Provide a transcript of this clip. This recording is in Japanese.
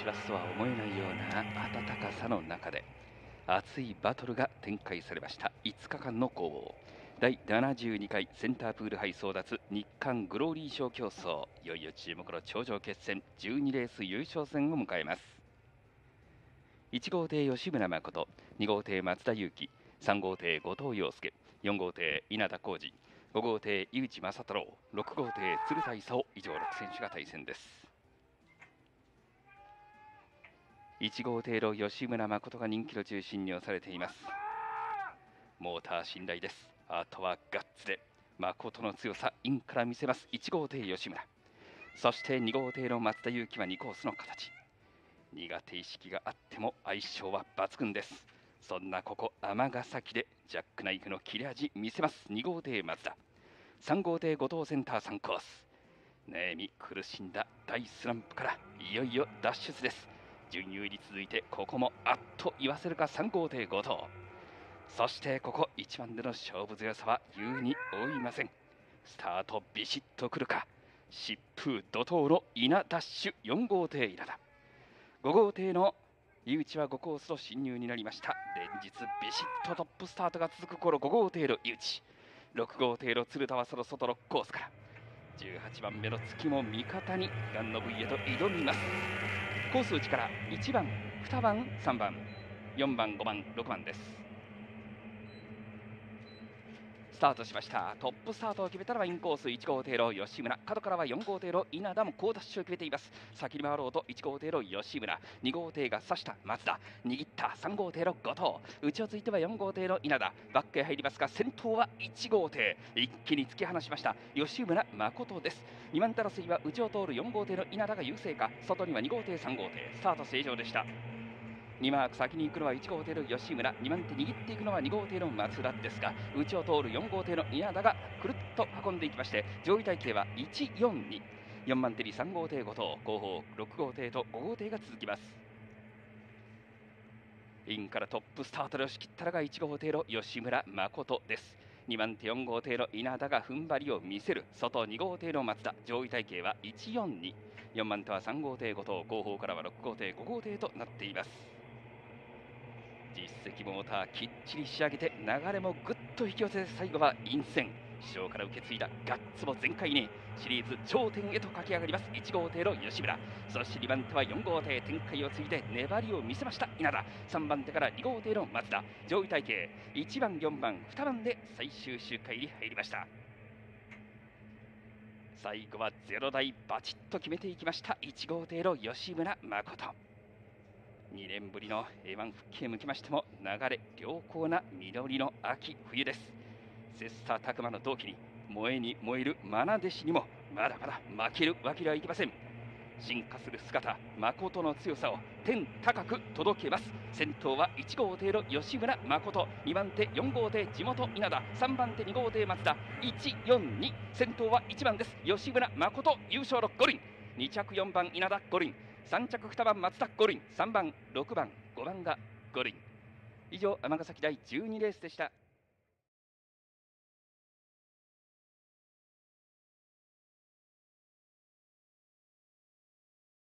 師走とは思えないような暖かさの中で熱いバトルが展開されました5日間の攻防。第72回センタープール杯争奪日韓グローリー賞競争、いよいよ注目の頂上決戦12レース優勝戦を迎えます。1号艇吉村誠、2号艇松田裕樹、3号艇後藤陽介、4号艇稲田浩二、5号艇井内正太郎、6号艇鶴田勲、以上6選手が対戦です。1号艇の吉村誠が人気の中心に押されています。モーター信頼です。あとはガッツで誠の強さインから見せます1号艇吉村。そして2号艇の松田裕樹は2コースの形、苦手意識があっても相性は抜群です。そんなここ尼崎でジャックナイフの切れ味見せます2号艇松田。3号艇後藤センター3コース、悩み苦しんだ大スランプからいよいよ脱出です。準優に続いてここもあっと言わせるか3号艇後藤。そしてここ1番での勝負強さは優に追いません。スタートビシッとくるか、疾風怒涛の稲ダッシュ4号艇稲田。5号艇の井内は5コースの進入になりました。連日ビシッとトップスタートが続く頃5号艇の井内、6号艇の鶴田はその外6コースから18番目の月も味方に悲願の V へと挑みます。コース内から1番、2番、3番、4番、5番、6番です。スタートしました。トップスタートを決めたのはインコース1号艇の吉村、角からは4号艇の稲田も好ダッシュを決めています。先に回ろうと1号艇の吉村、2号艇が刺した松田、握った3号艇の後藤、内をついては4号艇の稲田、バックへ入りますが先頭は1号艇、一気に突き放しました吉村誠です。2番手争いは内を通る4号艇の稲田が優勢か、外には2号艇3号艇、スタート正常でした。2マーク先に行くのは1号艇の吉村、2番手握っていくのは2号艇の松田ですが、内を通る4号艇の稲田がくるっと運んでいきまして、上位体系は142、4番手に3号艇後藤、後方6号艇と5号艇が続きます。インからトップスタートで押し切ったのが1号艇の吉村誠です。2番手4号艇の稲田が踏ん張りを見せる、外2号艇の松田、上位体系は142、4番手は3号艇後藤、後方からは6号艇5号艇となっています。実績モーターきっちり仕上げて流れもぐっと引き寄せて、最後は陰線、師匠から受け継いだガッツも全開にシリーズ頂点へと駆け上がります1号艇の吉村。そして2番手は4号艇、展開を継いで粘りを見せました稲田。3番手から2号艇の松田、上位体系1番4番2番で最終周回に入りました。最後は0台バチッと決めていきました1号艇の吉村誠。2年ぶりの A1 復帰へ向けましても流れ良好な実りの秋冬です。切磋琢磨の同期に燃えに燃える愛弟子にもまだまだ負けるわけではいきません。進化する姿、誠の強さを天高く届けます。先頭は1号艇の吉村誠、2番手4号艇地元稲田、3番手2号艇松田、142、先頭は1番です吉村誠、優勝の五輪、2着4番稲田五輪、3着2番松田五輪、3番6番5番が五輪。以上尼崎第12レースでした。